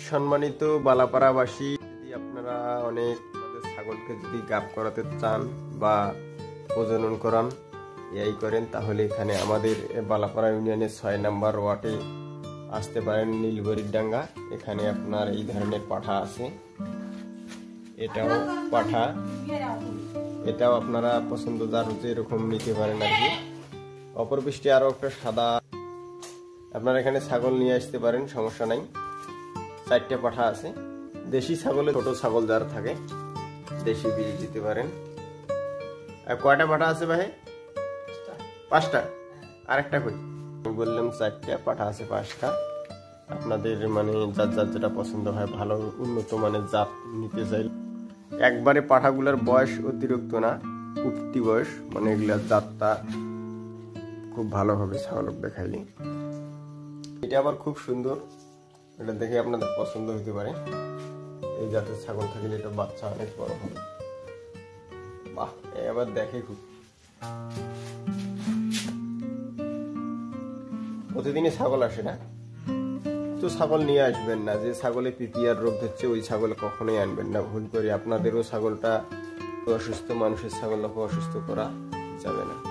সম্মানিত বালাপাড়াবাসী, যদি আপনারা অনেক ছাগলকে যদি গাব করাতে চান বা প্রজনন করান এই করেন, তাহলে এখানে আমাদের বালাপাড়া ইউনিয়নের ৬ নম্বর ওয়ার্ডে আসতে পারেন। নীলবরির ডাঙ্গা, এখানে আপনার এই ধরনের পাঠা আছে। এটাও পাঠা, এটাও আপনারা পছন্দ যার এরকম নিতে পারেন আর কি। অপরপৃষ্ঠে আরো একটা সাদা, আপনারা এখানে ছাগল নিয়ে আসতে পারেন, সমস্যা নাই। 4টে পাঠা আছে। দেশি ছাগলে ছোট ছাগল যার থাকে দেশি বীজ দিতে পারেন। আর কয়টা পাঠা আছে ভাই? 5টা। আরেকটা কই বললাম 4টে পাঠা আছে, 5টা। আপনাদের মানে যার যার যেটা পছন্দ হয়, ভালো উন্নত মানের জাত নিতে চাই। একবারে পাঠাগুলোর বয়স অতিরিক্ত না, উঠতি বয়স, মানে এগুলার জাতটা খুব ভালো হবে ছাগলক দেখাইলে। এটা আবার খুব সুন্দর, এটা দেখে আপনাদের পছন্দ হতে পারে। এই জাতের ছাগল থাকলে এটা বাচ্চা অনেক বড় হবে। বাহ, এবার দেখে খুব প্রতিদিনই ছাগল আসে না তো ছাগল নিয়ে আসবেন না। যে ছাগলে পিপিআর রোগ হচ্ছে ওই ছাগল কখনোই আনবেন না, ভুল করে। আপনাদেরও ছাগলটা অসুস্থ, মানুষের ছাগলটাকে অসুস্থ করা যাবে না।